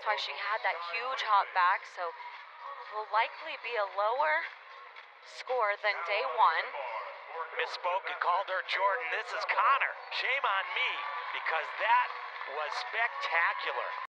That's why she had that huge hop back, so will likely be a lower score than day one. Misspoke and called her Jordan. This is Konnor. Shame on me, because that was spectacular.